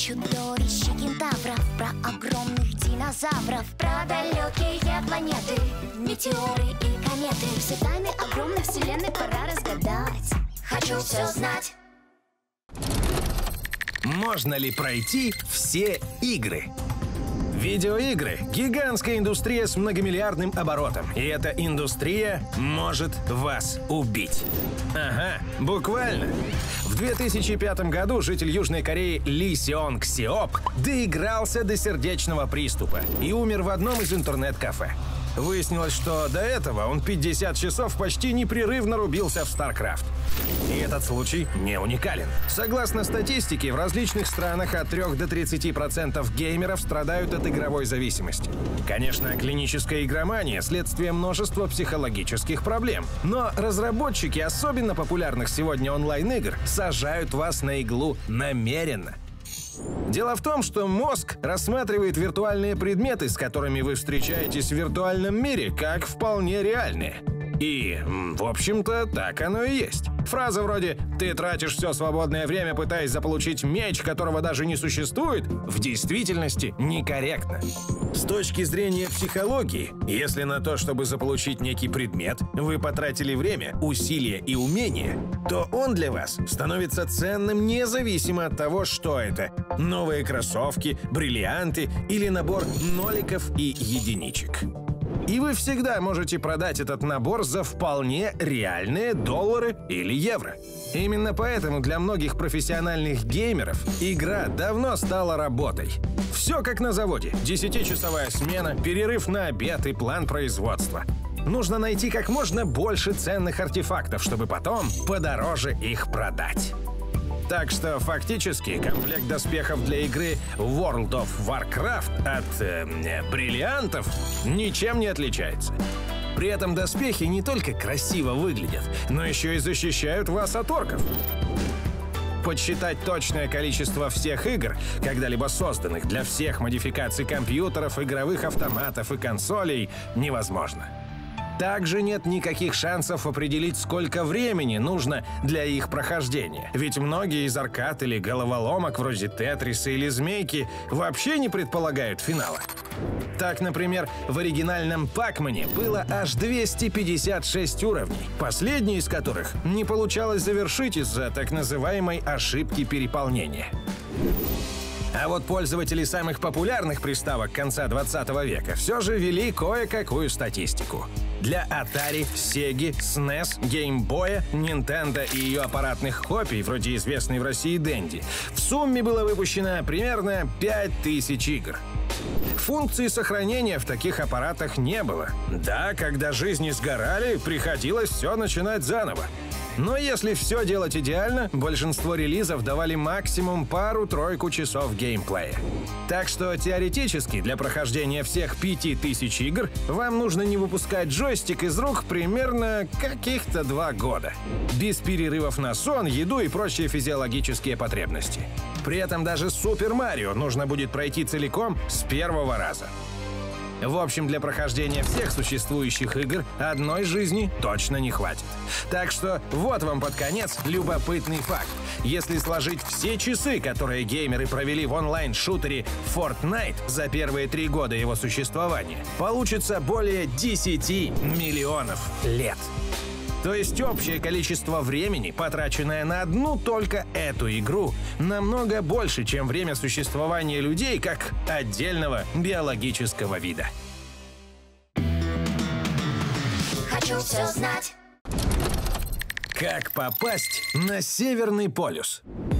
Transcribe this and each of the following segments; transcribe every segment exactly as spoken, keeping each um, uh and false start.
чудовищ и кентавров, про огромных динозавров, про далекие планеты, метеоры и кометы. Все тайны огромной вселенной пора разгадать. Хочу все знать. Можно ли пройти все игры? Видеоигры – гигантская индустрия с многомиллиардным оборотом, и эта индустрия может вас убить. Ага, буквально. В две тысячи пятом году житель Южной Кореи Ли Сеонг Сеоп доигрался до сердечного приступа и умер в одном из интернет-кафе. Выяснилось, что до этого он пятьдесят часов почти непрерывно рубился в StarCraft. И этот случай не уникален. Согласно статистике, в различных странах от трёх до тридцати процентов геймеров страдают от игровой зависимости. Конечно, клиническая игромания – следствие множества психологических проблем. Но разработчики особенно популярных сегодня онлайн-игр сажают вас на иглу намеренно. Дело в том, что мозг рассматривает виртуальные предметы, с которыми вы встречаетесь в виртуальном мире, как вполне реальные. И, в общем-то, так оно и есть. Фраза вроде «ты тратишь все свободное время, пытаясь заполучить меч, которого даже не существует», в действительности некорректна. С точки зрения психологии, если на то, чтобы заполучить некий предмет, вы потратили время, усилия и умения, то он для вас становится ценным независимо от того, что это – новые кроссовки, бриллианты или набор ноликов и единичек. И вы всегда можете продать этот набор за вполне реальные доллары или евро. Именно поэтому для многих профессиональных геймеров игра давно стала работой. Все как на заводе. десятичасовая смена, перерыв на обед и план производства. Нужно найти как можно больше ценных артефактов, чтобы потом подороже их продать. Так что фактически комплект доспехов для игры World of Warcraft от э, бриллиантов ничем не отличается. При этом доспехи не только красиво выглядят, но еще и защищают вас от орков. Подсчитать точное количество всех игр, когда-либо созданных для всех модификаций компьютеров, игровых автоматов и консолей, невозможно. Также нет никаких шансов определить, сколько времени нужно для их прохождения. Ведь многие из аркад или головоломок, вроде Тетриса или Змейки, вообще не предполагают финала. Так, например, в оригинальном Пак-Мане было аж двести пятьдесят шесть уровней, последний из которых не получалось завершить из-за так называемой ошибки переполнения. А вот пользователи самых популярных приставок конца двадцатого века все же вели кое-какую статистику. Для Atari, Sega, снес, Game Boy, Nintendo и ее аппаратных копий, вроде известной в России Dendy, в сумме было выпущено примерно пять тысяч игр. Функции сохранения в таких аппаратах не было. Да, когда жизни сгорали, приходилось все начинать заново. Но если все делать идеально, большинство релизов давали максимум пару-тройку часов геймплея. Так что теоретически для прохождения всех пяти тысяч игр вам нужно не выпускать джойстик из рук примерно каких-то два года. Без перерывов на сон, еду и прочие физиологические потребности. При этом даже Супер Марио нужно будет пройти целиком с первого раза. В общем, для прохождения всех существующих игр одной жизни точно не хватит. Так что вот вам под конец любопытный факт. Если сложить все часы, которые геймеры провели в онлайн-шутере Fortnite за первые три года его существования, получится более десяти миллионов лет. То есть общее количество времени, потраченное на одну только эту игру, намного больше, чем время существования людей как отдельного биологического вида. Хочу все знать. Как попасть на Северный полюс?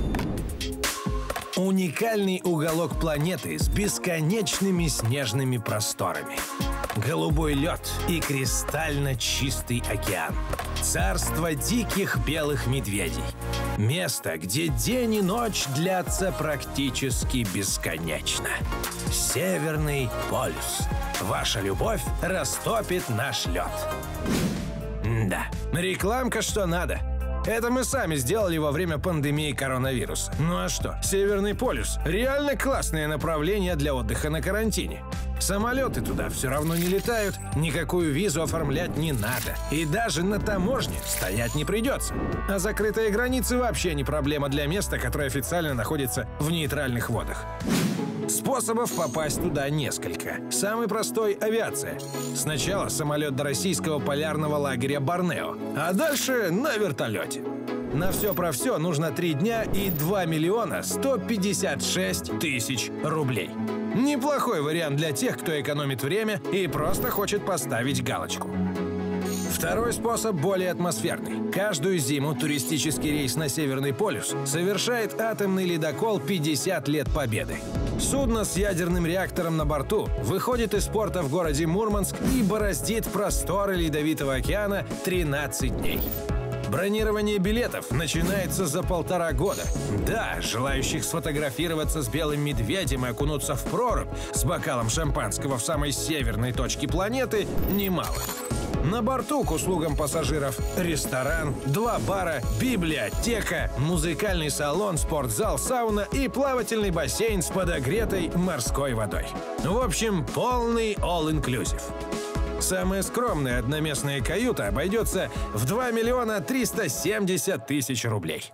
Уникальный уголок планеты с бесконечными снежными просторами. Голубой лед и кристально чистый океан. Царство диких белых медведей. Место, где день и ночь длятся практически бесконечно. Северный полюс. Ваша любовь растопит наш лед. Да, рекламка что надо. Это мы сами сделали во время пандемии коронавируса. Ну а что, Северный полюс – реально классное направление для отдыха на карантине. Самолеты туда все равно не летают, никакую визу оформлять не надо. И даже на таможне стоять не придется. А закрытые границы вообще не проблема для места, которое официально находится в нейтральных водах. Способов попасть туда несколько. Самый простой — авиация. Сначала самолет до российского полярного лагеря Борнео, а дальше на вертолете. На все про все нужно три дня и два миллиона сто пятьдесят шесть тысяч рублей. Неплохой вариант для тех, кто экономит время и просто хочет поставить галочку. Второй способ более атмосферный. Каждую зиму туристический рейс на Северный полюс совершает атомный ледокол «пятьдесят лет Победы». Судно с ядерным реактором на борту выходит из порта в городе Мурманск и бороздит просторы Ледовитого океана тринадцать дней. Бронирование билетов начинается за полтора года. Да, желающих сфотографироваться с белым медведем и окунуться в прорубь с бокалом шампанского в самой северной точке планеты немало. На борту к услугам пассажиров ресторан, два бара, библиотека, музыкальный салон, спортзал, сауна и плавательный бассейн с подогретой морской водой. В общем, полный all-inclusive. Самая скромная одноместная каюта обойдется в два миллиона триста семьдесят тысяч рублей.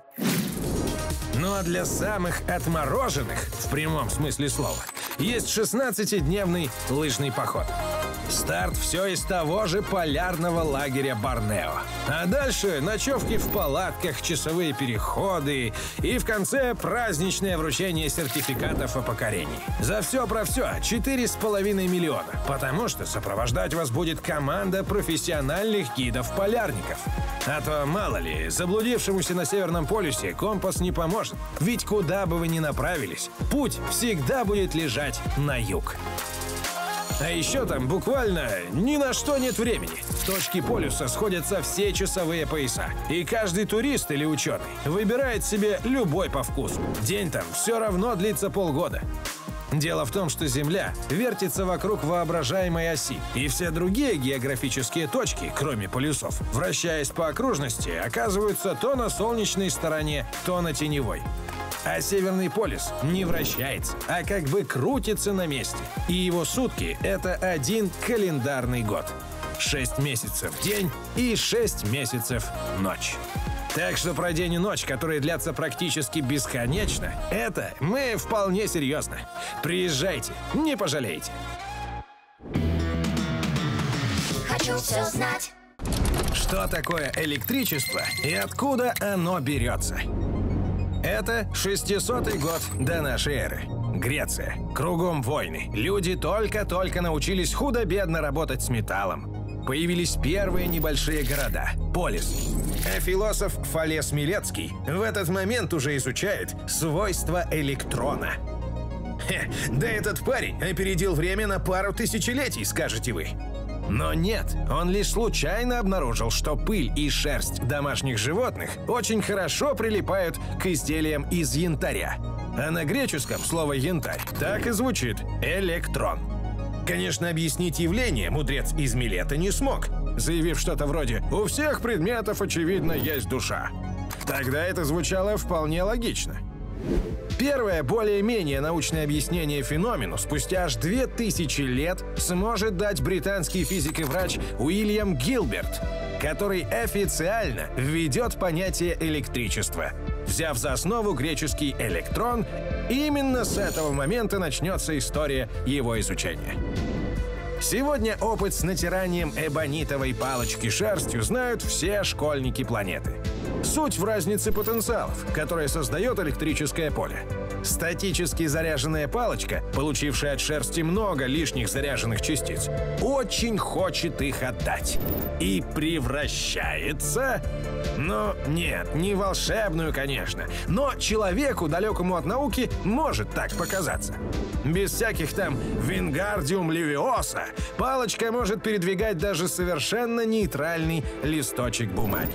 Ну а для самых отмороженных, в прямом смысле слова, есть шестнадцатидневный лыжный поход. Старт все из того же полярного лагеря Борнео. А дальше ночевки в палатках, часовые переходы и в конце праздничное вручение сертификатов о покорении. За все про все четыре с половиной миллиона, потому что сопровождать вас будет команда профессиональных гидов-полярников. А то, мало ли, заблудившемуся на Северном полюсе компас не поможет. Ведь куда бы вы ни направились, путь всегда будет лежать на юг. А еще там буквально ни на что нет времени. В точке полюса сходятся все часовые пояса. И каждый турист или ученый выбирает себе любой по вкусу. День там все равно длится полгода. Дело в том, что Земля вертится вокруг воображаемой оси, и все другие географические точки, кроме полюсов, вращаясь по окружности, оказываются то на солнечной стороне, то на теневой. А Северный полюс не вращается, а как бы крутится на месте. И его сутки — это один календарный год. Шесть месяцев день и шесть месяцев ночь. Так что про день и ночь, которые длятся практически бесконечно, это мы вполне серьезно. Приезжайте, не пожалеете. Хочу все знать. Что такое электричество и откуда оно берется? Это шестисотый год до нашей эры. Греция. Кругом войны. Люди только-только научились худо-бедно работать с металлом. Появились первые небольшие города – полис. А философ Фалес Милецкий в этот момент уже изучает свойства электрона. Хе, да этот парень опередил время на пару тысячелетий, скажете вы. Но нет, он лишь случайно обнаружил, что пыль и шерсть домашних животных очень хорошо прилипают к изделиям из янтаря. А на греческом слово «янтарь» так и звучит – электрон. Конечно, объяснить явление мудрец из Милета не смог, заявив что-то вроде «у всех предметов, очевидно, есть душа». Тогда это звучало вполне логично. Первое, более-менее научное объяснение феномену спустя аж две тысячи лет сможет дать британский физик и врач Уильям Гилберт, который официально введет понятие электричества, взяв за основу греческий электрон. Именно с этого момента начнется история его изучения. Сегодня опыт с натиранием эбонитовой палочки шерстью знают все школьники планеты. Суть в разнице потенциалов, которая создает электрическое поле. Статически заряженная палочка, получившая от шерсти много лишних заряженных частиц, очень хочет их отдать. И превращается... Но нет, не волшебную, конечно. Но человеку, далекому от науки, может так показаться. Без всяких там Вингардиум левиоса палочка может передвигать даже совершенно нейтральный листочек бумаги.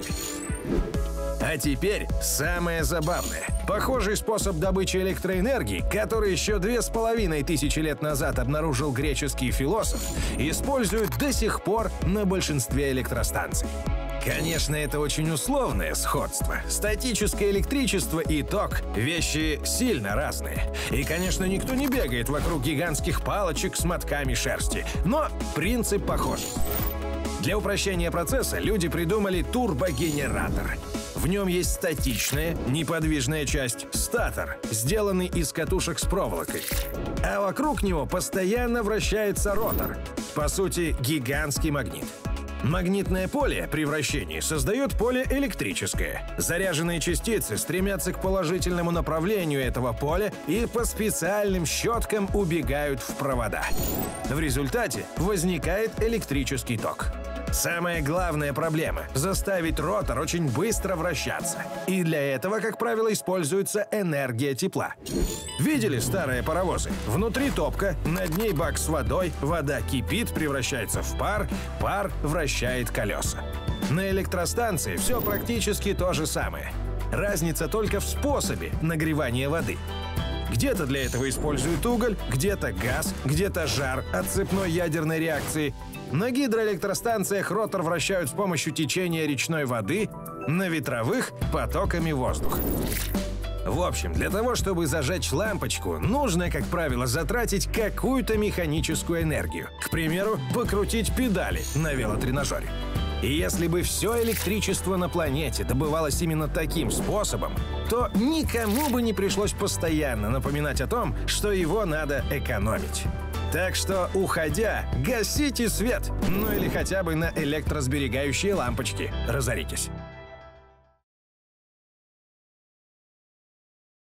А теперь самое забавное. Похожий способ добычи электроэнергии, который еще две с половиной тысячи лет назад обнаружил греческий философ, используют до сих пор на большинстве электростанций. Конечно, это очень условное сходство. Статическое электричество и ток — вещи сильно разные. И, конечно, никто не бегает вокруг гигантских палочек с мотками шерсти. Но принцип похож. Для упрощения процесса люди придумали турбогенератор. В нем есть статичная, неподвижная часть — статор, сделанный из катушек с проволокой. А вокруг него постоянно вращается ротор. По сути, гигантский магнит. Магнитное поле при вращении создает поле электрическое. Заряженные частицы стремятся к положительному направлению этого поля и по специальным щеткам убегают в провода. В результате возникает электрический ток. Самая главная проблема — заставить ротор очень быстро вращаться. И для этого, как правило, используется энергия тепла. Видели старые паровозы? Внутри топка, над ней бак с водой, вода кипит, превращается в пар, пар вращает колеса. На электростанции все практически то же самое. Разница только в способе нагревания воды. Где-то для этого используют уголь, где-то газ, где-то жар от цепной ядерной реакции. На гидроэлектростанциях ротор вращают с помощью течения речной воды, на ветровых — потоками воздуха. В общем, для того, чтобы зажечь лампочку, нужно, как правило, затратить какую-то механическую энергию. К примеру, покрутить педали на велотренажере. И если бы все электричество на планете добывалось именно таким способом, то никому бы не пришлось постоянно напоминать о том, что его надо экономить. Так что, уходя, гасите свет, ну или хотя бы на электросберегающие лампочки разоритесь.